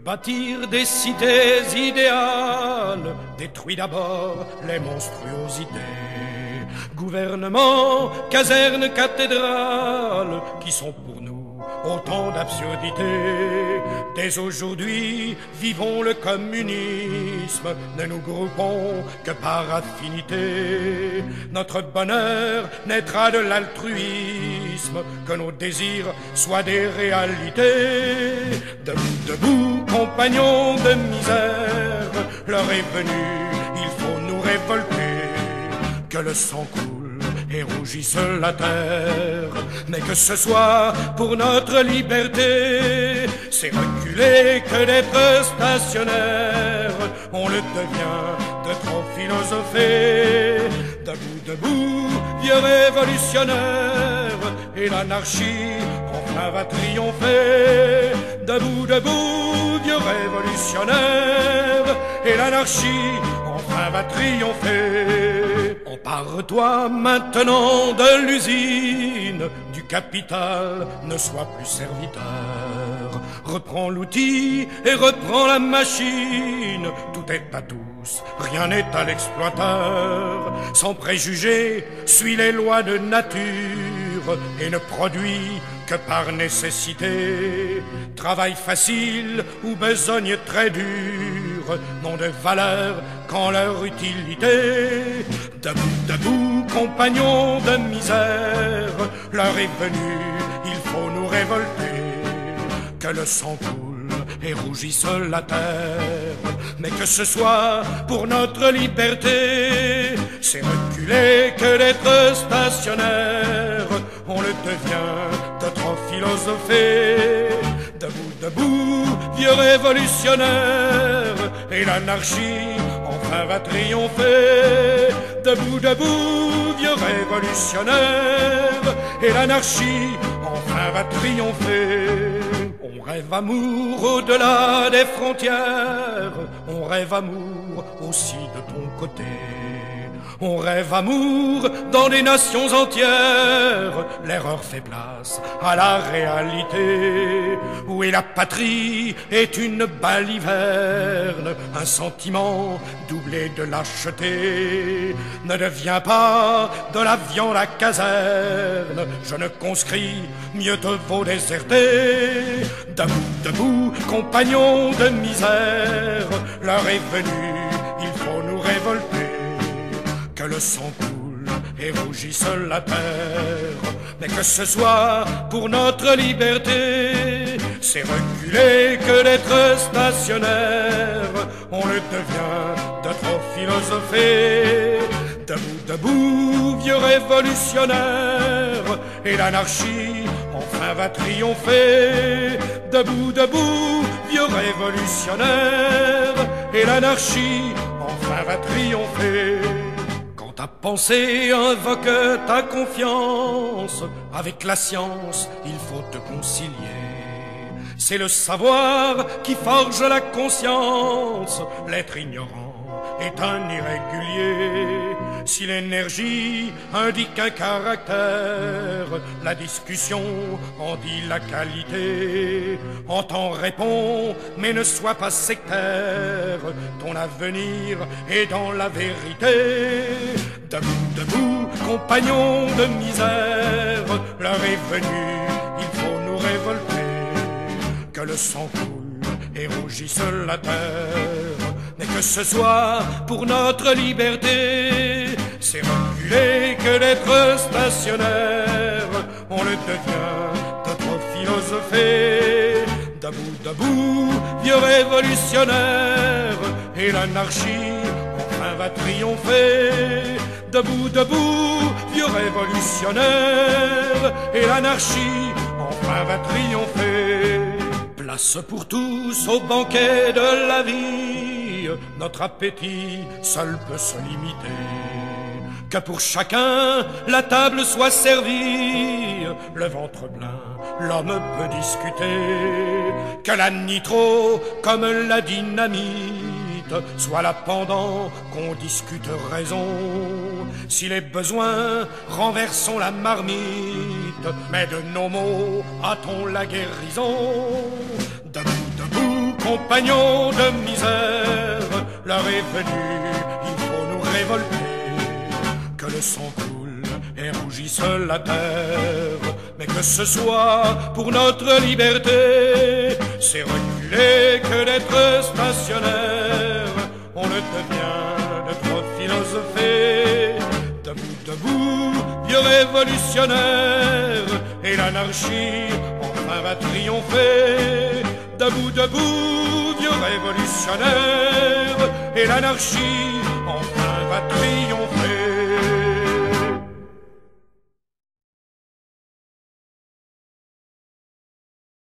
Bâtir des cités idéales détruit d'abord les monstruosités. Gouvernement, casernes, cathédrales, qui sont pour nous autant d'absurdités. Dès aujourd'hui, vivons le communisme, ne nous groupons que par affinité. Notre bonheur naîtra de l'altruisme, que nos désirs soient des réalités. Debout, debout, compagnons de misère, l'heure est venue, il faut nous révolter. Que le sang coule et rougisse la terre, mais que ce soit pour notre liberté. C'est reculer que d'être stationnaire, on le devient de trop philosopher. Debout, debout, vieux révolutionnaire, et l'anarchie enfin va triompher. Debout, debout, vieux révolutionnaire, et l'anarchie enfin va triompher. Empare-toi maintenant de l'usine, du capital, ne sois plus serviteur. Reprends l'outil et reprends la machine, tout est à tous, rien n'est à l'exploiteur. Sans préjugés, suis les lois de nature et ne produis que par nécessité. Travail facile ou besogne très dure n'ont de valeur qu'en leur utilité. Debout, debout, compagnons de misère, l'heure est venue, il faut nous révolter. Que le sang coule et rougisse la terre, mais que ce soit pour notre liberté. C'est reculer que d'être stationnaire, on le devient de trop philosopher. Debout, debout, vieux révolutionnaire, et l'anarchie enfin va triompher. Debout, debout, vieux révolutionnaire, et l'anarchie enfin va triompher. On rêve amour au-delà des frontières, on rêve amour aussi de ton côté. On rêve amour dans des nations entières, l'erreur fait place à la réalité. Où est la patrie est une baliverne, un sentiment doublé de lâcheté. Ne deviens pas de la viande à caserne, jeune conscrit, mieux te vaut déserter. Debout, debout, compagnons de misère, l'heure est venue, il faut nous révolter. Que le sang coule et rougisse la terre, mais que ce soit pour notre liberté. C'est reculer que d'être stationnaire, on le devient de trop philosopher. Debout, debout, vieux révolutionnaire, et l'anarchie enfin va triompher. Debout, debout, vieux révolutionnaire, et l'anarchie enfin va triompher. Ta pensée invoque ta confiance, avec la science il faut te concilier. C'est le savoir qui forge la conscience, l'être ignorant est un irrégulier. Si l'énergie indique un caractère, la discussion en dit la qualité. Entends, réponds, mais ne sois pas sectaire, ton avenir est dans la vérité. Debout, debout, compagnons de misère, l'heure est venue, il faut nous révolter. Que le sang coule et rougisse la terre, mais que ce soit pour notre liberté. C'est reculer que d'être stationnaire, on le devient de trop philosopher. Debout, debout, vieux révolutionnaire, et l'anarchie enfin va triompher. Debout, debout, vieux révolutionnaire, et l'anarchie enfin va triompher. Place pour tous au banquet de la vie, notre appétit seul peut se limiter. Que pour chacun la table soit servie, le ventre plein, l'homme peut discuter. Que la nitro, comme la dynamite, soit là pendant qu'on discute raison. Si les besoins, renversons la marmite, mais de nos mots hâtons la guérison. Debout, debout, compagnons de misère, l'heure est venue, il faut nous révolter, que le sang coule et rougisse la terre, mais que ce soit pour notre liberté, c'est reculer que d'être stationnaire, on le devient de trop philosopher, debout, debout, vieux révolutionnaire, et l'anarchie enfin va triompher. Debout, debout, vieux révolutionnaire, et l'anarchie enfin va triompher.